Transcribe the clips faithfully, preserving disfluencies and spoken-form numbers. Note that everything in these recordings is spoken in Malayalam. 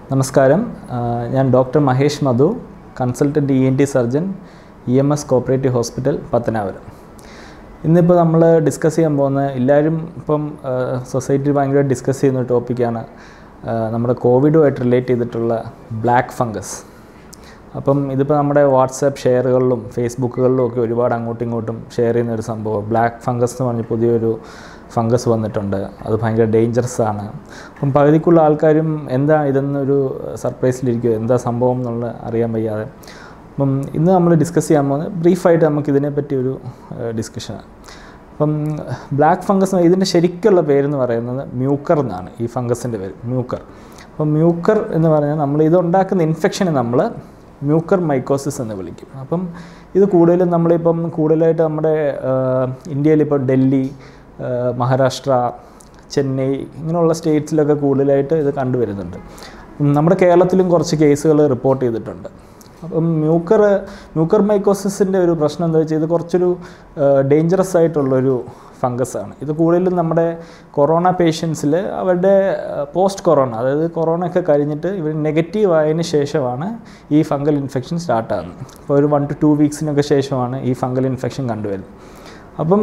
നമസ്കാരം, ഞാൻ doctor Mahesh Madhu, consultant E N T surgeon, E M S cooperative hospital, Pathanapuram. ഇന്നിപ്പോൾ നമ്മൾ ഡിസ്കസ് ചെയ്യാൻ പോകുന്ന എല്ലാവരും ഇപ്പം സൊസൈറ്റി ഭയങ്കര ഡിസ്കസ് ചെയ്യുന്ന ടോപ്പിക്കാണ് നമ്മുടെ കോവിഡുമായിട്ട് റിലേറ്റ് ചെയ്തിട്ടുള്ള ബ്ലാക്ക് ഫംഗസ്. അപ്പം ഇതിപ്പോൾ നമ്മുടെ വാട്സാപ്പ് ഷെയറുകളിലും ഫേസ്ബുക്കുകളിലും ഒക്കെ ഒരുപാട് അങ്ങോട്ടും ഇങ്ങോട്ടും ഷെയർ ചെയ്യുന്നൊരു സംഭവം. ബ്ലാക്ക് ഫംഗസ് എന്ന് പറഞ്ഞ് പുതിയൊരു ഫംഗസ് വന്നിട്ടുണ്ട്. അത് ഭയങ്കര ഡേഞ്ചറസ് ആണ്. അപ്പം പകുതിക്കുള്ള ആൾക്കാരും എന്താ ഇതെന്നൊരു സർപ്രൈസിലിരിക്കുമോ, എന്താ സംഭവം എന്നുള്ള അറിയാൻ വയ്യാതെ. അപ്പം ഇന്ന് നമ്മൾ ഡിസ്കസ് ചെയ്യാൻ പോകുന്നത് ബ്രീഫായിട്ട് നമുക്കിതിനെപ്പറ്റി ഒരു ഡിസ്കഷനാണ്. അപ്പം ബ്ലാക്ക് ഫംഗസ് ഇതിൻ്റെ ശരിക്കുള്ള പേരെന്ന് പറയുന്നത് മ്യൂക്കർ എന്നാണ്. ഈ ഫംഗസിൻ്റെ പേര് മ്യൂക്കർ. അപ്പം മ്യൂക്കർ എന്ന് പറഞ്ഞാൽ നമ്മൾ ഇതുണ്ടാക്കുന്ന ഇൻഫെക്ഷനെ നമ്മൾ മ്യൂക്കർ മൈക്കോസിസ് എന്ന് വിളിക്കും. അപ്പം ഇത് കൂടുതലും നമ്മളിപ്പം കൂടുതലായിട്ട് നമ്മുടെ ഇന്ത്യയിലിപ്പോൾ ഡൽഹി, മഹാരാഷ്ട്ര, ചെന്നൈ ഇങ്ങനെയുള്ള സ്റ്റേറ്റ്സിലൊക്കെ കൂടുതലായിട്ട് ഇത് കണ്ടുവരുന്നുണ്ട്. നമ്മുടെ കേരളത്തിലും കുറച്ച് കേസുകൾ റിപ്പോർട്ട് ചെയ്തിട്ടുണ്ട്. അപ്പം മ്യൂക്കർ മ്യൂക്കർ മൈക്കോസിസിൻ്റെ ഒരു പ്രശ്നം എന്താ വെച്ചാൽ ഇത് കുറച്ചൊരു ഡേഞ്ചറസ് ആയിട്ടുള്ളൊരു ഫംഗസാണ്. ഇത് കൂടുതലും നമ്മുടെ കൊറോണ പേഷ്യൻസിൽ അവരുടെ പോസ്റ്റ് കൊറോണ, അതായത് കൊറോണ ഒക്കെ കഴിഞ്ഞിട്ട് ഇവർ നെഗറ്റീവ് ആയതിന് ശേഷമാണ് ഈ ഫംഗൽ ഇൻഫെക്ഷൻ സ്റ്റാർട്ടാകുന്നത്. അപ്പോൾ ഒരു വൺ ടു ടു വീക്സിനൊക്കെ ശേഷമാണ് ഈ ഫംഗൽ ഇൻഫെക്ഷൻ കണ്ടുവരുന്നത്. അപ്പം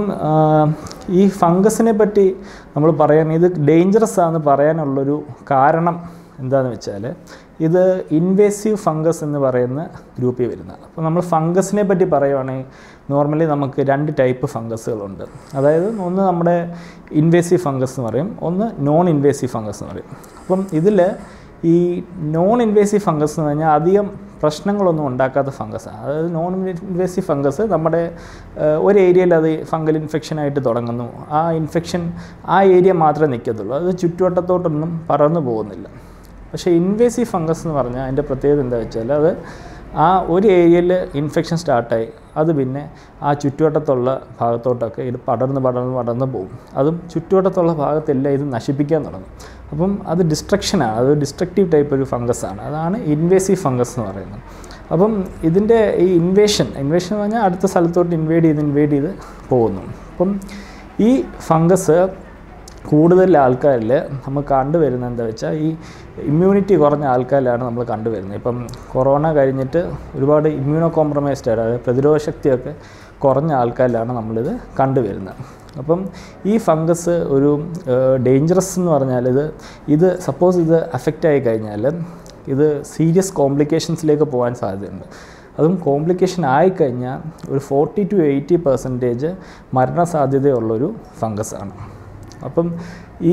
ഈ ഫംഗസിനെ പറ്റി നമ്മൾ പറയാൻ ഇത് ഡേഞ്ചറസ് ആണെന്ന് പറയാനുള്ളൊരു കാരണം എന്താണെന്ന് വെച്ചാൽ ഇത് ഇൻവേസീവ് ഫംഗസ് എന്ന് പറയുന്ന ഗ്രൂപ്പിൽ വരുന്നതാണ്. അപ്പോൾ നമ്മൾ ഫംഗസിനെ പറ്റി പറയുവാണെങ്കിൽ നോർമലി നമുക്ക് രണ്ട് ടൈപ്പ് ഫംഗസുകളുണ്ട്. അതായത് ഒന്ന് നമ്മുടെ ഇൻവേസീവ് ഫംഗസ് എന്ന് പറയും, ഒന്ന് നോൺ ഇൻവേസീവ് ഫംഗസ് എന്ന് പറയും. അപ്പം ഇതിൽ ഈ നോൺ ഇൻവേസീവ് ഫംഗസ് എന്ന് പറഞ്ഞാൽ അധികം പ്രശ്നങ്ങളൊന്നും ഉണ്ടാക്കാത്ത ഫംഗസാണ്. അതായത് നോൺ ഇൻവേസീവ് ഫംഗസ് നമ്മുടെ ഒരു ഏരിയയിൽ അത് ഫംഗൽ ഇൻഫെക്ഷനായിട്ട് തുടങ്ങുന്നു. ആ ഇൻഫെക്ഷൻ ആ ഏരിയ മാത്രമേ നിൽക്കത്തുള്ളൂ, അത് ചുറ്റുവട്ടത്തോട്ടൊന്നും പടർന്നു പോകുന്നില്ല. പക്ഷേ ഇൻവേസീവ് ഫംഗസ് എന്ന് പറഞ്ഞാൽ അതിൻ്റെ പ്രത്യേകത എന്താ വെച്ചാൽ അത് ആ ഒരു ഏരിയയിൽ ഇൻഫെക്ഷൻ സ്റ്റാർട്ടായി അത് പിന്നെ ആ ചുറ്റുവട്ടത്തുള്ള ഭാഗത്തോട്ടൊക്കെ ഇത് പടർന്ന് പടർന്ന് പടർന്ന് പോകും. അതും ചുറ്റുവട്ടത്തുള്ള ഭാഗത്തെല്ലാം ഇത് നശിപ്പിക്കാൻ തുടങ്ങും. അപ്പം അത് ഡിസ്ട്രക്ഷനാണ്, അത് ഡിസ്ട്രക്റ്റീവ് ടൈപ്പ് ഒരു ഫംഗസാണ്. അതാണ് ഇൻവേസീവ് ഫംഗസ് എന്ന് പറയുന്നത്. അപ്പം ഇതിൻ്റെ ഈ ഇൻവേഷൻ ഇൻവേഷൻ എന്ന് പറഞ്ഞാൽ അടുത്ത സ്ഥലത്തോട്ട് ഇൻവേഡ് ചെയ്ത് ഇൻവേഡ് ചെയ്ത് പോകുന്നു. അപ്പം ഈ ഫംഗസ് കൂടുതൽ ആൾക്കാരിൽ നമ്മൾ കണ്ടുവരുന്നത് എന്താ വെച്ചാൽ ഈ ഇമ്മ്യൂണിറ്റി കുറഞ്ഞ ആൾക്കാരിലാണ് നമ്മൾ കണ്ടുവരുന്നത്. ഇപ്പം കൊറോണ കഴിഞ്ഞിട്ട് ഒരുപാട് ഇമ്മ്യൂണോ കോംപ്രമൈസ്ഡ് ആയിട്ട്, അതായത് പ്രതിരോധ ശക്തിയൊക്കെ കുറഞ്ഞ ആൾക്കാരിലാണ് നമ്മളിത് കണ്ടുവരുന്നത്. അപ്പം ഈ ഫംഗസ് ഒരു ഡേഞ്ചറസ് എന്ന് പറഞ്ഞാൽ ഇത് ഇത് സപ്പോസ് ഇത് അഫക്റ്റ് ആയി കഴിഞ്ഞാൽ ഇത് സീരിയസ് കോംപ്ലിക്കേഷൻസിലേക്ക് പോകാൻ സാധ്യതയുണ്ട്. അതും കോംപ്ലിക്കേഷൻ ആയിക്കഴിഞ്ഞാൽ ഒരു ഫോർട്ടി ടു എയ്റ്റി പെർസെൻറ്റേജ് മരണസാധ്യതയുള്ളൊരു ഫംഗസാണ്. അപ്പം ഈ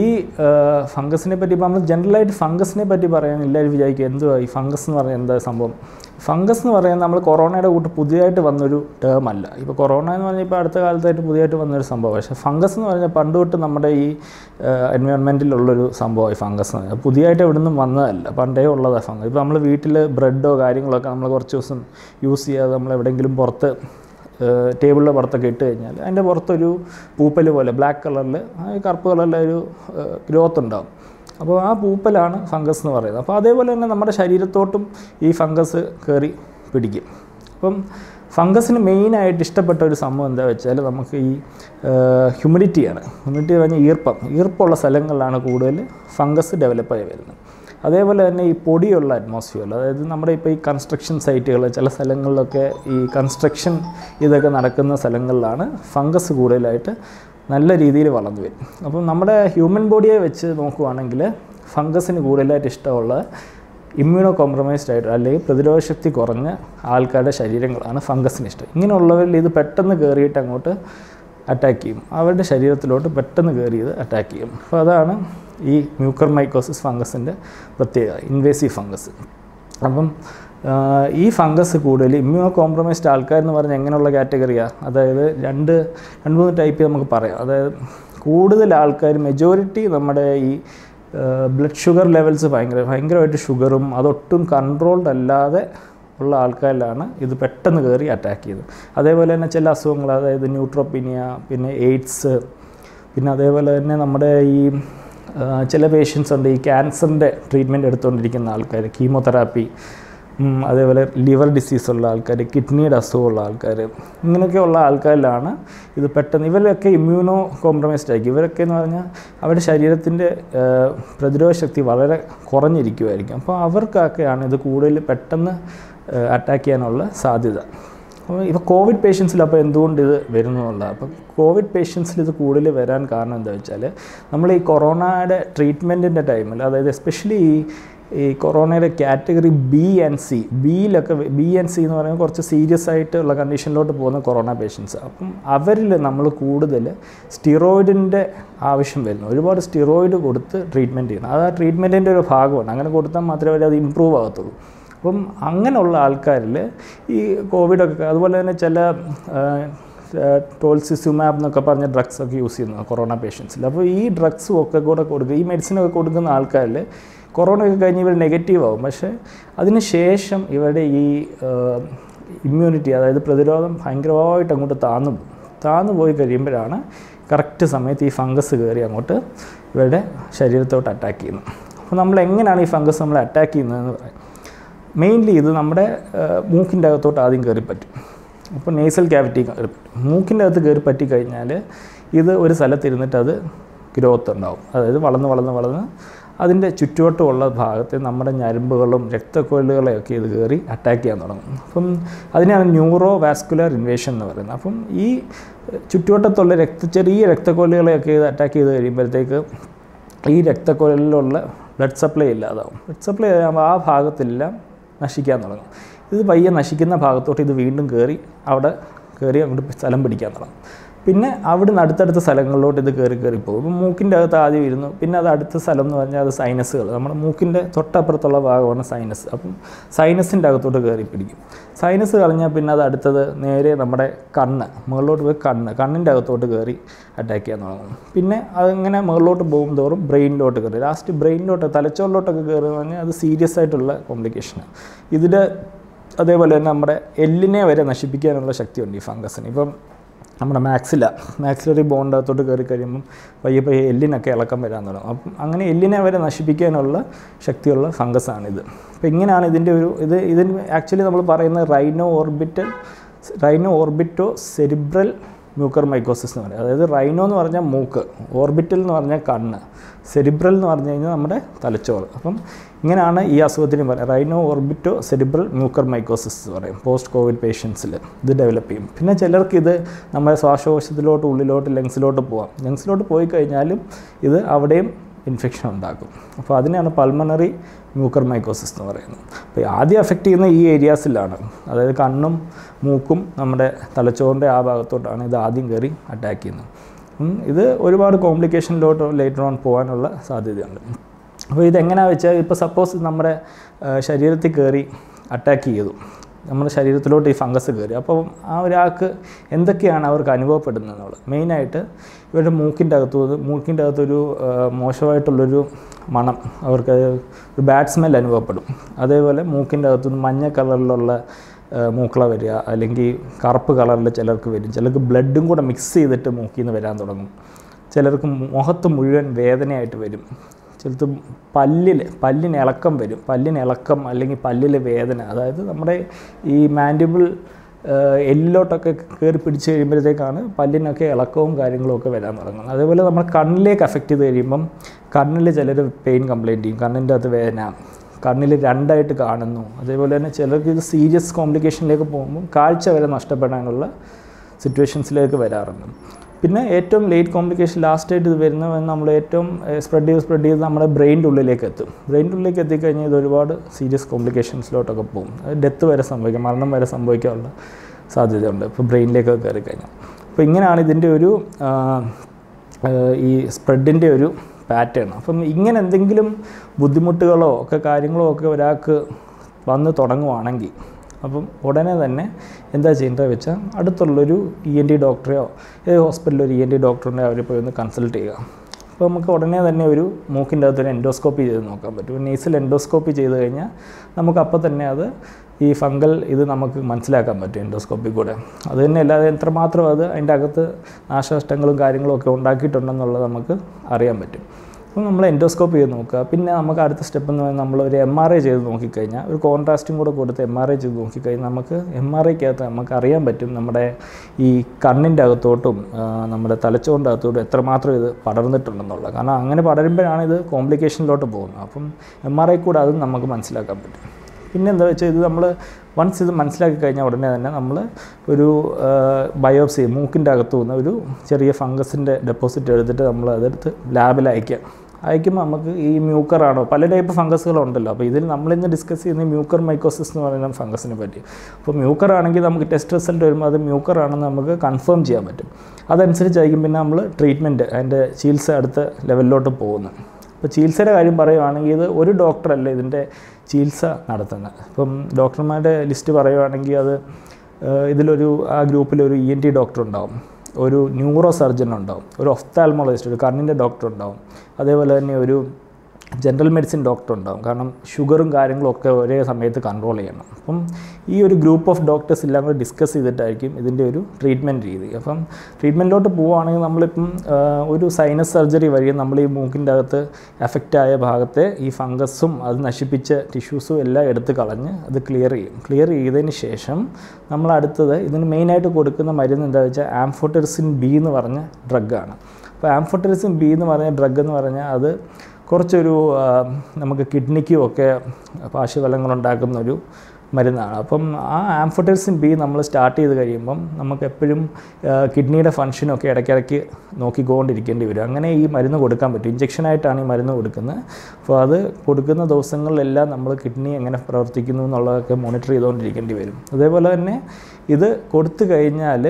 ഫംഗസിനെ പറ്റി ഇപ്പോൾ നമ്മൾ ജനറലായിട്ട് ഫംഗസിനെ പറ്റി പറയാൻ എല്ലാവരും വിചാരിക്കും എന്തുവാ ഈ ഫംഗസ് എന്ന് പറഞ്ഞാൽ എന്താ സംഭവം. ഫംഗസ് എന്ന് പറയുന്നത് നമ്മൾ കൊറോണയുടെ കൂട്ട് പുതിയതായിട്ട് വന്നൊരു ടേം അല്ല. ഇപ്പോൾ കൊറോണ എന്ന് പറഞ്ഞാൽ ഇപ്പോൾ അടുത്ത കാലത്തായിട്ട് പുതിയതായിട്ട് വന്നൊരു സംഭവം. പക്ഷേ ഫംഗസ് എന്ന് പറഞ്ഞാൽ പണ്ട് തൊട്ട് നമ്മുടെ ഈ എൻവയോൺമെൻറ്റിലുള്ളൊരു സംഭവമായി ഫംഗസ് എന്ന് പറഞ്ഞാൽ പുതിയതായിട്ട് എവിടെ നിന്നും വന്നതല്ല, പണ്ടേ ഉള്ളതാണ് ഫംഗസ്. ഇപ്പോൾ നമ്മൾ വീട്ടിൽ ബ്രെഡോ കാര്യങ്ങളൊക്കെ നമ്മൾ കുറച്ച് ദിവസം യൂസ് ചെയ്യാതെ നമ്മൾ എവിടെയെങ്കിലും പുറത്ത് ടേബിളിൻ്റെ പുറത്തൊക്കെ ഇട്ട് കഴിഞ്ഞാൽ അതിൻ്റെ പുറത്തൊരു പൂപ്പൽ പോലെ ബ്ലാക്ക് കളറിൽ കറുപ്പ് കളറിലെ ഒരു ഗ്രോത്ത് ഉണ്ടാകും. അപ്പോൾ ആ പൂപ്പലാണ് ഫംഗസ് എന്ന് പറയുന്നത്. അപ്പോൾ അതേപോലെ തന്നെ നമ്മുടെ ശരീരത്തോട്ടും ഈ ഫംഗസ് കയറി പിടിക്കും. അപ്പം ഫംഗസിന് മെയിനായിട്ട് ഇഷ്ടപ്പെട്ട ഒരു സംഭവം എന്താ വെച്ചാൽ നമുക്ക് ഈ ഹ്യൂമിഡിറ്റിയാണ്. ഹ്യൂമിഡിറ്റി പറഞ്ഞാൽ ഈർപ്പം ഈർപ്പമുള്ള സ്ഥലങ്ങളിലാണ് കൂടുതൽ ഫംഗസ് ഡെവലപ്പായി വരുന്നത്. അതേപോലെ തന്നെ ഈ പൊടിയുള്ള അറ്റ്മോസ്ഫിയറിൽ, അതായത് നമ്മുടെ ഇപ്പോൾ ഈ കൺസ്ട്രക്ഷൻ സൈറ്റുകൾ ചില സ്ഥലങ്ങളിലൊക്കെ ഈ കൺസ്ട്രക്ഷൻ ഇതൊക്കെ നടക്കുന്ന സ്ഥലങ്ങളിലാണ് ഫംഗസ് കൂടുതലായിട്ട് നല്ല രീതിയിൽ വളർന്നു വരും. അപ്പം നമ്മുടെ ഹ്യൂമൻ ബോഡിയെ വെച്ച് നോക്കുവാണെങ്കിൽ ഫംഗസിന് കൂടുതലായിട്ട് ഇഷ്ടമുള്ള ഇമ്മ്യൂണോ കോംപ്രമൈസ്ഡ് ആയിട്ട് അല്ലെങ്കിൽ പ്രതിരോധശക്തി കുറഞ്ഞ ആൾക്കാരുടെ ശരീരങ്ങളാണ് ഫംഗസിന് ഇഷ്ടം. ഇങ്ങനെയുള്ളവരിൽ ഇത് പെട്ടെന്ന് കയറിയിട്ട് അങ്ങോട്ട് അറ്റാക്ക് ചെയ്യും, അവരുടെ ശരീരത്തിലോട്ട് പെട്ടെന്ന് കയറിയത് അറ്റാക്ക് ചെയ്യും. അപ്പോൾ അതാണ് ഈ മ്യൂക്കർ മൈക്കോസിസ് ഫംഗസിൻ്റെ പ്രത്യേകത, ഇൻവേസീവ് ഫംഗസ്. അപ്പം ഈ ഫംഗസ് കൂടുതൽ ഇമ്മ്യൂണോ കോംപ്രമൈസ്ഡ് ആൾക്കാരെന്ന് പറഞ്ഞാൽ എങ്ങനെയുള്ള കാറ്റഗറിയാണ്, അതായത് രണ്ട് രണ്ട് മൂന്ന് ടൈപ്പ് നമുക്ക് പറയാം. അതായത് കൂടുതൽ ആൾക്കാർ മെജോറിറ്റി നമ്മുടെ ഈ ബ്ലഡ് ഷുഗർ ലെവൽസ് ഭയങ്കര ഭയങ്കരമായിട്ട് ഷുഗറും അതൊട്ടും കൺട്രോൾഡ് അല്ലാതെ ഉള്ള ആൾക്കാരിലാണ് ഇത് പെട്ടെന്ന് കയറി അറ്റാക്ക് ചെയ്തത്. അതേപോലെ തന്നെ ചില അസുഖങ്ങൾ, അതായത് ന്യൂട്രോപ്പീനിയ, പിന്നെ എയ്ഡ്സ്, പിന്നെ അതേപോലെ തന്നെ നമ്മുടെ ഈ ചില പേഷ്യൻസ് ഉണ്ട് ഈ ക്യാൻസറിൻ്റെ ട്രീറ്റ്മെൻറ്റ് എടുത്തുകൊണ്ടിരിക്കുന്ന ആൾക്കാർ, കീമോതെറാപ്പി, അതേപോലെ ലിവർ ഡിസീസുള്ള ആൾക്കാർ, കിഡ്നിയുടെ അസുഖമുള്ള ആൾക്കാർ, ഇങ്ങനെയൊക്കെയുള്ള ആൾക്കാരിലാണ് ഇത് പെട്ടെന്ന്. ഇവരൊക്കെ ഇമ്മ്യൂണോ കോംപ്രമൈസ്ഡ് ആയിരിക്കും. ഇവരൊക്കെ എന്ന് പറഞ്ഞാൽ അവരുടെ ശരീരത്തിൻ്റെ പ്രതിരോധ ശക്തി വളരെ കുറഞ്ഞിരിക്കുമായിരിക്കും. അപ്പോൾ അവർക്കൊക്കെയാണ് ഇത് കൂടുതൽ പെട്ടെന്ന് അറ്റാക്ക് ചെയ്യാനുള്ള സാധ്യത. അപ്പോൾ ഇപ്പോൾ കോവിഡ് പേഷ്യൻസിൽ അപ്പോൾ എന്തുകൊണ്ട് ഇത് വരുന്നുള്ളത്, അപ്പോൾ കോവിഡ് പേഷ്യൻസിൽ ഇത് കൂടുതൽ വരാൻ കാരണം എന്താ വെച്ചാൽ നമ്മൾ ഈ കൊറോണയുടെ ട്രീറ്റ്മെൻറ്റിൻ്റെ ടൈമിൽ, അതായത് എസ്പെഷ്യലി ഈ ഈ കൊറോണയുടെ കാറ്റഗറി ബി ആൻഡ് സി, ബിയിലൊക്കെ ബി ആൻഡ് സി എന്ന് പറയുമ്പോൾ കുറച്ച് സീരിയസ് ആയിട്ടുള്ള കണ്ടീഷനിലോട്ട് പോകുന്ന കൊറോണ പേഷ്യൻസ്. അപ്പം അവരിൽ നമ്മൾ കൂടുതൽ സ്റ്റിറോയിഡിൻ്റെ ആവശ്യം വരുന്നു. ഒരുപാട് സ്റ്റിറോയിഡ് കൊടുത്ത് ട്രീറ്റ്മെൻറ്റ് ചെയ്യണം. അത് ആ ട്രീറ്റ്മെൻറ്റിൻ്റെ ഒരു ഭാഗമാണ്. അങ്ങനെ കൊടുത്താൽ മാത്രമേ അത് ഇമ്പ്രൂവ് ആകത്തുള്ളൂ. അപ്പം അങ്ങനെയുള്ള ആൾക്കാരിൽ ഈ കോവിഡൊക്കെ, അതുപോലെ തന്നെ ചില ടോൾസിസുമാബ് എന്നൊക്കെ പറഞ്ഞ ഡ്രഗ്സൊക്കെ യൂസ് ചെയ്യുന്നു കൊറോണ പേഷ്യൻസിൽ. അപ്പോൾ ഈ ഡ്രഗ്സും ഒക്കെ കൂടെ കൊടുക്കുക, ഈ മെഡിസിനൊക്കെ കൊടുക്കുന്ന ആൾക്കാരിൽ കൊറോണ ഒക്കെ കഴിഞ്ഞ് ഇവർ നെഗറ്റീവ് ആവും. പക്ഷേ അതിന് ശേഷം ഇവരുടെ ഈ ഇമ്മ്യൂണിറ്റി, അതായത് പ്രതിരോധം ഭയങ്കരമായിട്ട് അങ്ങോട്ട് താന്നു പോകും. താന്നു പോയി കഴിയുമ്പോഴാണ് കറക്റ്റ് സമയത്ത് ഈ ഫംഗസ് കയറി അങ്ങോട്ട് ഇവരുടെ ശരീരത്തോട്ട് അറ്റാക്ക് ചെയ്യുന്നത്. അപ്പോൾ നമ്മൾ എങ്ങനെയാണ് ഈ ഫംഗസ് നമ്മൾ അറ്റാക്ക് ചെയ്യുന്നതെന്ന് പറയാം. മെയിൻലി ഇത് നമ്മുടെ മൂക്കിൻ്റെ അകത്തോട്ട് ആദ്യം കയറി പറ്റും. അപ്പോൾ നേസൽ ക്യാവിറ്റി കയറി പറ്റും. മൂക്കിൻ്റെ അകത്ത് കയറി പറ്റി കഴിഞ്ഞാൽ ഇത് ഒരു സ്ഥലത്തിരുന്നിട്ട് അത് ഗ്രോത്ത് ഉണ്ടാവും. അതായത് വളർന്ന് വളർന്ന് വളർന്ന് അതിൻ്റെ ചുറ്റുവട്ടമുള്ള ഭാഗത്ത് നമ്മുടെ ഞരമ്പുകളും രക്തക്കൊഴലുകളെയൊക്കെ ഇത് കയറി അറ്റാക്ക് ചെയ്യാൻ തുടങ്ങും. അപ്പം അതിനാണ് ന്യൂറോ വാസ്കുലർ ഇൻവേഷൻ എന്ന് പറയുന്നത്. അപ്പം ഈ ചുറ്റുവട്ടത്തുള്ള രക്ത ചെറിയ രക്തക്കൊഴലുകളെയൊക്കെ ഇത് അറ്റാക്ക് ചെയ്ത് കഴിയുമ്പോഴത്തേക്ക് ഈ രക്തക്കൊഴലിലുള്ള ബ്ലഡ് സപ്ലൈ ഇല്ലാതാവും. ബ്ലഡ് സപ്ലൈ ആകുമ്പോൾ ആ ഭാഗത്തെല്ലാം നശിക്കാൻ തുടങ്ങും. ഇത് പയ്യെ നശിക്കുന്ന ഭാഗത്തോട്ട് ഇത് വീണ്ടും കയറി അവിടെ കയറി അങ്ങോട്ട് സ്ഥലം പിടിക്കാൻ തുടങ്ങും. പിന്നെ അവിടുന്ന് അടുത്തടുത്ത സ്ഥലങ്ങളിലോട്ട് ഇത് കയറി കയറി പോകും. ഇപ്പം മൂക്കിൻ്റെ അകത്ത് ആദ്യം ഇരുന്നു, പിന്നെ അത് അടുത്ത സ്ഥലം എന്ന് പറഞ്ഞാൽ അത് സൈനസുകൾ, നമ്മുടെ മൂക്കിൻ്റെ തൊട്ടപ്പുറത്തുള്ള ഭാഗമാണ് സൈനസ്. അപ്പം സൈനസിൻ്റെ അകത്തോട്ട് കയറി പിടിക്കും. സൈനസ് കളഞ്ഞാൽ പിന്നെ അത് അടുത്തത് നേരെ നമ്മുടെ കണ്ണ്, മുകളിലോട്ട് പോയി കണ്ണ് കണ്ണിൻ്റെ അകത്തോട്ട് കയറി അറ്റാക്ക് ചെയ്യാൻ തുടങ്ങും. പിന്നെ അതിങ്ങനെ മുകളിലോട്ട് പോകും തോറും ബ്രെയിനിലോട്ട് കയറി, ലാസ്റ്റ് ബ്രെയിനിലോട്ട് തലച്ചോറിലോട്ടൊക്കെ കയറി പറഞ്ഞാൽ അത് സീരിയസ് ആയിട്ടുള്ള കോംപ്ലിക്കേഷനാണ്. ഇതിൽ അതേപോലെ തന്നെ നമ്മുടെ എല്ലിനെ വരെ നശിപ്പിക്കാനുള്ള ശക്തിയുണ്ട് ഈ ഫംഗസിന്. ഇപ്പം നമ്മുടെ മാക്സില മാക്സിലറി ബോണ്ടകത്തോട്ട് കയറി കഴിയുമ്പം പയ്യെ പയ്യെ എല്ലിനൊക്കെ ഇളക്കം വരാൻ തുടങ്ങും. അപ്പം അങ്ങനെ എല്ലിനെ വരെ നശിപ്പിക്കാനുള്ള ശക്തിയുള്ള ഫംഗസാണിത്. അപ്പോൾ ഇങ്ങനെയാണ് ഇതിൻ്റെ ഒരു ഇത് ഇതിന് ആക്ച്വലി നമ്മൾ പറയുന്നത് rhino orbital rhino orbito cerebral mucor mycosis എന്ന് പറയും. അതായത് റൈനോ എന്ന് പറഞ്ഞാൽ മൂക്ക്, ഓർബിറ്റൽ എന്ന് പറഞ്ഞാൽ കണ്ണ്, സെരിബ്രൽ എന്ന് പറഞ്ഞു കഴിഞ്ഞാൽ നമ്മുടെ തലച്ചോറ്. അപ്പം ഇങ്ങനെയാണ് ഈ അസുഖത്തിന് പറയുക, rhino orbito cerebral mucor mycosis എന്ന് പറയും. പോസ്റ്റ് കോവിഡ് പേഷ്യൻസിൽ ഇത് ഡെവലപ്പ് ചെയ്യും. പിന്നെ ചിലർക്ക് ഇത് നമ്മുടെ ശ്വാസകോശത്തിലോട്ട് ഉള്ളിലോട്ട് ലങ്സിലോട്ട് പോകാം. ലങ്സിലോട്ട് പോയി കഴിഞ്ഞാലും ഇത് അവിടെയും ഇൻഫെക്ഷൻ ഉണ്ടാക്കും. അപ്പോൾ അതിനാണ് പൾമണറി മ്യൂക്കർ മൈക്കോസിസ് എന്ന് പറയുന്നത്. അപ്പോൾ ആദ്യം എഫക്റ്റ് ചെയ്യുന്ന ഈ ഏരിയാസിലാണ്, അതായത് കണ്ണും മൂക്കും നമ്മുടെ തലച്ചോറിൻ്റെ ആ ഭാഗത്തോട്ടാണ് ഇത് ആദ്യം കയറി അറ്റാക്ക് ചെയ്യുന്നത്. ഇത് ഒരുപാട് കോംപ്ലിക്കേഷനിലോട്ട് ലേറ്റർ ഓൺ പോകാനുള്ള സാധ്യതയുണ്ട്. അപ്പോൾ ഇതെങ്ങനെയാണെന്ന് വെച്ചാൽ, ഇപ്പോൾ സപ്പോസ് നമ്മുടെ ശരീരത്തിൽ കയറി അറ്റാക്ക് ചെയ്തു, നമ്മുടെ ശരീരത്തിലോട്ട് ഈ ഫംഗസ് കയറി, അപ്പോൾ ആ ഒരാൾക്ക് എന്തൊക്കെയാണ് അവർക്ക് അനുഭവപ്പെടുന്നതെന്നുള്ളത്. മെയിനായിട്ട് ഇവരുടെ മൂക്കിൻ്റെ അകത്ത് മൂക്കിൻ്റെ അകത്തൊരു മോശമായിട്ടുള്ളൊരു മണം, അവർക്ക് ഒരു ബാഡ് സ്മെൽ അനുഭവപ്പെടും. അതേപോലെ മൂക്കിൻ്റെ അകത്തുനിന്ന് മഞ്ഞ കളറിലുള്ള മൂക്കള വരിക, അല്ലെങ്കിൽ കറുപ്പ് കളറിൽ ചിലർക്ക് വരും. ചിലർക്ക് ബ്ലഡും കൂടെ മിക്സ് ചെയ്തിട്ട് മൂക്കിൽ നിന്ന് വരാൻ തുടങ്ങും. ചിലർക്ക് മുഖത്ത് മുഴുവൻ വേദനയായിട്ട് വരും. ചിലത്ത് പല്ലിൽ പല്ലിന് ഇളക്കം വരും. പല്ലിന് ഇളക്കം അല്ലെങ്കിൽ പല്ലിൽ വേദന, അതായത് നമ്മുടെ ഈ മാൻഡിബിൾ എല്ലിലോട്ടൊക്കെ കയറി പിടിച്ച് കഴിയുമ്പോഴത്തേക്കാണ് പല്ലിനൊക്കെ ഇളക്കവും കാര്യങ്ങളും ഒക്കെ വരാൻ തുടങ്ങുന്നത്. അതേപോലെ നമ്മൾ കണ്ണിലേക്ക് അഫക്റ്റ് ചെയ്ത് കഴിയുമ്പം കണ്ണിൽ ചിലർ പെയിൻ കംപ്ലയിൻറ്റ് ചെയ്യും, കണ്ണിൻ്റെ അകത്ത് വേദന, കണ്ണിൽ രണ്ടായിട്ട് കാണുന്നു. അതേപോലെ തന്നെ ചിലർക്ക് ഇത് സീരിയസ് കോംപ്ലിക്കേഷനിലേക്ക് പോകുമ്പം കാഴ്ച വരെ നഷ്ടപ്പെടാനുള്ള സിറ്റുവേഷൻസിലേക്ക് വരാറുണ്ട്. പിന്നെ ഏറ്റവും ലേറ്റ് കോംപ്ലിക്കേഷൻ ലാസ്റ്റായിട്ട് ഇത് വരുന്നത് നമ്മൾ ഏറ്റവും സ്പ്രെഡ് ചെയ്ത് സ്പ്രെഡ് ചെയ്ത് നമ്മുടെ ബ്രെയിൻ്റെ ഉള്ളിലേക്ക് എത്തും. ബ്രെയിൻ്റെ ഉള്ളിലേക്ക് എത്തിക്കഴിഞ്ഞാൽ ഇത് ഒരുപാട് സീരിയസ് കോംപ്ലിക്കേഷൻസിലോട്ടൊക്കെ പോകും. അത് ഡെത്ത് വരെ സംഭവിക്കാം, മരണം വരെ സംഭവിക്കാനുള്ള സാധ്യതയുണ്ട് ഇപ്പോൾ ബ്രെയിനിലേക്കൊക്കെ കയറി കഴിഞ്ഞാൽ. അപ്പോൾ ഇങ്ങനെയാണ് ഇതിൻ്റെ ഒരു ഈ സ്പ്രെഡിൻ്റെ ഒരു പാറ്റേൺ. അപ്പം ഇങ്ങനെ എന്തെങ്കിലും ബുദ്ധിമുട്ടുകളോ ഒക്കെ കാര്യങ്ങളോ ഒക്കെ ഒരാൾക്ക് വന്ന് തുടങ്ങുവാണെങ്കിൽ അപ്പം ഉടനെ തന്നെ എന്താ ചെയ്യേണ്ടത് വെച്ചാൽ അടുത്തുള്ളൊരു ഇ എൻ ടി ഡോക്ടറെയോ ഏത് ഹോസ്പിറ്റലിൽ ഒരു ഇ എൻ ടി ഡോക്ടറിനെ അവർ പോയി ഒന്ന് കൺസൾട്ട് ചെയ്യുക. അപ്പോൾ നമുക്ക് ഉടനെ തന്നെ ഒരു മൂക്കിൻ്റെ അകത്തൊരു എൻഡോസ്കോപ്പി ചെയ്ത് നോക്കാൻ പറ്റും. നേസൽ എൻഡോസ്കോപ്പി ചെയ്ത് കഴിഞ്ഞാൽ നമുക്ക് അപ്പോൾ തന്നെ അത് ഈ ഫംഗൽ ഇത് നമുക്ക് മനസ്സിലാക്കാൻ പറ്റും എൻഡോസ്കോപ്പി കൂടെ. അത് തന്നെ അല്ലാതെ എത്രമാത്രം അത് അതിൻ്റെ അകത്ത് നാശനഷ്ടങ്ങളും കാര്യങ്ങളും ഒക്കെ ഉണ്ടാക്കിയിട്ടുണ്ടെന്നുള്ളത് നമുക്ക് അറിയാൻ പറ്റും. അപ്പോൾ നമ്മൾ എൻഡോസ്കോപ്പ് ചെയ്ത് നോക്കുക. പിന്നെ നമുക്ക് അടുത്ത സ്റ്റെപ്പ് എന്ന് പറഞ്ഞാൽ നമ്മളൊരു എം ആർ ഐ ചെയ്ത് നോക്കിക്കഴിഞ്ഞാൽ, ഒരു കോൺട്രാസ്റ്റും കൂടെ കൊടുത്ത് എം ആർ ഐ ചെയ്ത് നോക്കിക്കഴിഞ്ഞാൽ നമുക്ക് എം ആർ ഐക്കകത്ത് നമുക്ക് അറിയാൻ പറ്റും നമ്മുടെ ഈ കണ്ണിൻ്റെ അകത്തോട്ടും നമ്മുടെ തലച്ചോറിൻ്റെ അകത്തോട്ടും എത്രമാത്രം ഇത് പടർന്നിട്ടുണ്ടെന്നുള്ളത്. കാരണം അങ്ങനെ പടരുമ്പോഴാണ് ഇത് കോംപ്ലിക്കേഷനിലോട്ട് പോകുന്നത്. അപ്പം എം ആർ ഐ കൂടെ അതും നമുക്ക് മനസ്സിലാക്കാൻ പറ്റും. പിന്നെ എന്താ വെച്ചാൽ ഇത് നമ്മൾ വൺസ് ഇത് മനസ്സിലാക്കി കഴിഞ്ഞാൽ ഉടനെ തന്നെ നമ്മൾ ഒരു ബയോപ്സി, മൂക്കിൻ്റെ അകത്തു നിന്ന് ഒരു ചെറിയ ഫംഗസിൻ്റെ ഡെപ്പോസിറ്റ് എടുത്തിട്ട് നമ്മൾ അതെടുത്ത് ലാബിൽ അയക്കുക. അയക്കുമ്പോൾ നമുക്ക് ഈ മ്യൂക്കറാണോ, പല ടൈപ്പ് ഫംഗസുകളുണ്ടല്ലോ. അപ്പോൾ ഇതിൽ നമ്മളിന്ന് ഡിസ്കസ് ചെയ്യുന്ന മ്യൂക്കർ മൈക്കോസിസ് എന്ന് പറയുന്ന ഫംഗസിനെ പറ്റി. അപ്പോൾ മ്യൂക്കറാണെങ്കിൽ നമുക്ക് ടെസ്റ്റ് റിസൾട്ട് വരുമ്പോൾ അത് മ്യൂക്കറാണെന്ന് നമുക്ക് കൺഫേം ചെയ്യാൻ പറ്റും. അതനുസരിച്ചായിരിക്കും പിന്നെ നമ്മൾ ട്രീറ്റ്മെൻറ്റ്, അതിൻ്റെ ചികിത്സ അടുത്ത ലെവലിലോട്ട് പോകുന്നത്. അപ്പോൾ ചികിത്സയുടെ കാര്യം പറയുകയാണെങ്കിൽ ഇത് ഒരു ഡോക്ടറല്ല ഇതിൻ്റെ ചികിത്സ നടത്തുന്നത്. ഇപ്പം ഡോക്ടർമാരുടെ ലിസ്റ്റ് പറയുകയാണെങ്കിൽ അത് ഇതിലൊരു ആ ഗ്രൂപ്പിലൊരു ഇ എൻ ടി ഡോക്ടർ ഉണ്ടാവും, ഒരു ന്യൂറോ സർജൻ ഉണ്ടാവും, ഒരു ഒഫ്താൽമോളജിസ്റ്റ്, ഒരു കണ്ണിൻ്റെ ഡോക്ടർ ഉണ്ടാവും, അതേപോലെ തന്നെ ഒരു ജനറൽ മെഡിസിൻ ഡോക്ടർ ഉണ്ടാവും. കാരണം ഷുഗറും കാര്യങ്ങളും ഒക്കെ ഒരേ സമയത്ത് കൺട്രോൾ ചെയ്യണം. അപ്പം ഈ ഒരു ഗ്രൂപ്പ് ഓഫ് ഡോക്ടേഴ്സ് എല്ലാം കൂടെ ഡിസ്കസ് ചെയ്തിട്ടായിരിക്കും ഇതിൻ്റെ ഒരു ട്രീറ്റ്മെൻറ്റ് രീതി. അപ്പം ട്രീറ്റ്മെൻറ്റിലോട്ട് പോവുകയാണെങ്കിൽ നമ്മളിപ്പം ഒരു സൈനസ് സർജറി വഴി നമ്മൾ ഈ മൂക്കിൻ്റെ അകത്ത് എഫക്റ്റായ ഭാഗത്തെ ഈ ഫംഗസും അത് നശിപ്പിച്ച ടിഷ്യൂസും എല്ലാം എടുത്ത് കളഞ്ഞ് അത് ക്ലിയർ ചെയ്യും. ക്ലിയർ ചെയ്തതിന് ശേഷം നമ്മൾ അടുത്തത് ഇതിന് മെയിനായിട്ട് കൊടുക്കുന്ന മരുന്ന് എന്താ വെച്ചാൽ ആംഫോടെറിസിൻ ബി എന്ന് പറഞ്ഞ ഡ്രഗാണ്. അപ്പോൾ ആംഫോടെറിസിൻ ബി എന്ന് പറഞ്ഞ ഡ്രഗ് എന്ന് പറഞ്ഞാൽ അത് കുറച്ചൊരു നമുക്ക് കിഡ്നിക്കും ഒക്കെ പാർശ്വഫലങ്ങളുണ്ടാക്കുന്ന ഒരു മരുന്നാണ്. അപ്പം ആ ആംഫോടെറിസിൻ ബി നമ്മൾ സ്റ്റാർട്ട് ചെയ്ത് കഴിയുമ്പം നമുക്ക് എപ്പോഴും കിഡ്നിയുടെ ഫങ്ഷനൊക്കെ ഇടയ്ക്കിടയ്ക്ക് നോക്കിക്കൊണ്ടിരിക്കേണ്ടി വരും. അങ്ങനെ ഈ മരുന്ന് കൊടുക്കാൻ പറ്റും. ഇഞ്ചക്ഷനായിട്ടാണ് ഈ മരുന്ന് കൊടുക്കുന്നത്. അപ്പോൾ അത് കൊടുക്കുന്ന ദിവസങ്ങളിലെല്ലാം നമ്മൾ കിഡ്നി എങ്ങനെ പ്രവർത്തിക്കുന്നു എന്നുള്ളതൊക്കെ മോണിറ്റർ ചെയ്തുകൊണ്ടിരിക്കേണ്ടി വരും. അതേപോലെ തന്നെ ഇത് കൊടുത്തു കഴിഞ്ഞാൽ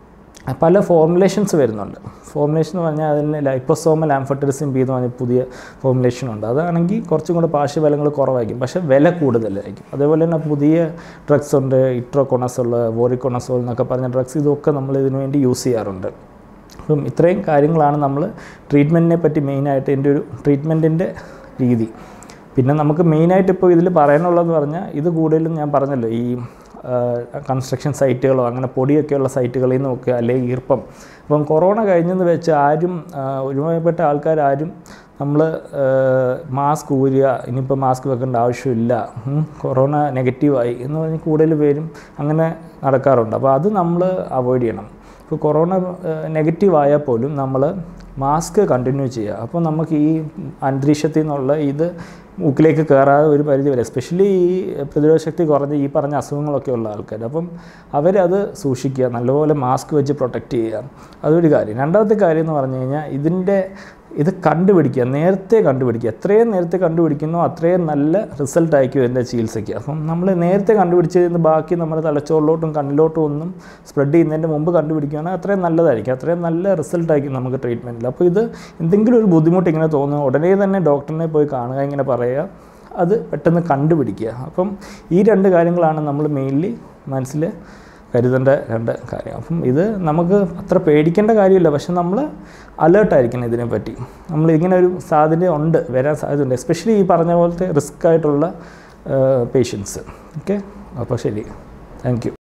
പല ഫോർമുലേഷൻസ് വരുന്നുണ്ട്. ഫോർമുലേഷൻ എന്ന് പറഞ്ഞാൽ അതിന് ലൈപ്പോസോമൽ ആംഫോടെറിസിൻ ബി എന്ന് പറഞ്ഞ പുതിയ ഫോർമുലേഷൻ ഉണ്ട്. അതാണെങ്കിൽ കുറച്ചും കൂടെ പാർശ്വഫലങ്ങൾ കുറവായിരിക്കും, പക്ഷേ വില കൂടുതലായിരിക്കും. അതേപോലെ തന്നെ പുതിയ ഡ്രഗ്സ് ഉണ്ട്, ഇട്രോകൊണസോൾ, വോറിക്കൊണസോൾ എന്നൊക്കെ പറഞ്ഞ ഡ്രഗ്സ്, ഇതൊക്കെ നമ്മൾ ഇതിനു വേണ്ടി യൂസ് ചെയ്യാറുണ്ട്. അപ്പം ഇത്രയും കാര്യങ്ങളാണ് നമ്മൾ ട്രീറ്റ്മെൻറ്റിനെ പറ്റി മെയിനായിട്ട് എൻ്റെ ഒരു ട്രീറ്റ്മെൻറ്റിൻ്റെ രീതി. പിന്നെ നമുക്ക് മെയിനായിട്ട് ഇപ്പോൾ ഇതിൽ പറയാനുള്ളതെന്ന് പറഞ്ഞാൽ ഇത് കൂടുതലും ഞാൻ പറഞ്ഞല്ലോ ഈ കൺസ്ട്രക്ഷൻ സൈറ്റുകളോ അങ്ങനെ പൊടിയൊക്കെയുള്ള സൈറ്റുകളിൽ നിന്ന് നോക്കുക, അല്ലെങ്കിൽ ഈർപ്പം. അപ്പം കൊറോണ കഴിഞ്ഞെന്ന് വെച്ച് ആരും ഒരുമാതിരിപ്പെട്ട ആൾക്കാരും നമ്മൾ മാസ്ക് ഊരുക, ഇനിയിപ്പോൾ മാസ്ക് വെക്കേണ്ട ആവശ്യമില്ല, കൊറോണ നെഗറ്റീവായി എന്ന് പറഞ്ഞ് കൂടുതൽ പേരും അങ്ങനെ നടക്കാറുണ്ട്. അപ്പോൾ അത് നമ്മൾ അവോയ്ഡ് ചെയ്യണം. ഇപ്പോൾ കൊറോണ നെഗറ്റീവായാൽ പോലും നമ്മൾ മാസ്ക് കണ്ടിന്യൂ ചെയ്യുക. അപ്പോൾ നമുക്ക് ഈ അന്തരീക്ഷത്തിൽ നിന്നുള്ള ഇത് മൂക്കിലേക്ക് കയറാതെ ഒരു പരിധി വരെ, എസ്പെഷ്യലി ഈ പ്രതിരോധശക്തി കുറഞ്ഞ് ഈ പറഞ്ഞ അസുഖങ്ങളൊക്കെ ഉള്ള ആൾക്കാർ, അപ്പം അവരത് സൂക്ഷിക്കുക, നല്ലപോലെ മാസ്ക് വെച്ച് പ്രൊട്ടക്റ്റ് ചെയ്യുക. അതൊരു കാര്യം. രണ്ടാമത്തെ കാര്യം എന്ന് പറഞ്ഞു കഴിഞ്ഞാൽ ഇതിൻ്റെ ഇത് കണ്ടുപിടിക്കുക, നേരത്തെ കണ്ടുപിടിക്കുക. എത്രയും നേരത്തെ കണ്ടുപിടിക്കുന്നോ അത്രയും നല്ല റിസൾട്ടായിരിക്കും ഇതിൻ്റെ ചികിത്സയ്ക്ക്. അപ്പം നമ്മൾ നേരത്തെ കണ്ടുപിടിച്ചതിന് ബാക്കി നമ്മുടെ തലച്ചോറിലോട്ടും കണ്ണിലോട്ടും ഒന്നും സ്പ്രെഡ് ചെയ്യുന്നതിൻ്റെ മുമ്പ് കണ്ടുപിടിക്കുകയാണെങ്കിൽ അത്രയും നല്ലതായിരിക്കും, അത്രയും നല്ല റിസൾട്ടായിരിക്കും നമുക്ക് ട്രീറ്റ്മെൻറ്റിൽ. അപ്പോൾ ഇത് എന്തെങ്കിലും ഒരു ബുദ്ധിമുട്ട് ഇങ്ങനെ തോന്നുന്നു ഉടനെ തന്നെ ഡോക്ടറിനെ പോയി കാണുക, ഇങ്ങനെ പറയുക, അത് പെട്ടെന്ന് കണ്ടുപിടിക്കുക. അപ്പം ഈ രണ്ട് കാര്യങ്ങളാണ് നമ്മൾ മെയിൻലി മനസ്സിൽ കരുതേണ്ട രണ്ട് കാര്യം. അപ്പം ഇത് നമുക്ക് അത്ര പേടിക്കേണ്ട കാര്യമില്ല, പക്ഷെ നമ്മൾ അലേർട്ടായിരിക്കണം ഇതിനെപ്പറ്റി. നമ്മൾ ഇങ്ങനെ ഒരു സാധ്യത ഉണ്ട്, വരാൻ സാധ്യതയുണ്ട്, എസ്പെഷ്യലി ഈ പറഞ്ഞ പോലത്തെ റിസ്ക് ആയിട്ടുള്ള പേഷ്യൻസ്. ഓക്കെ, അപ്പോൾ ശരി, താങ്ക് യു.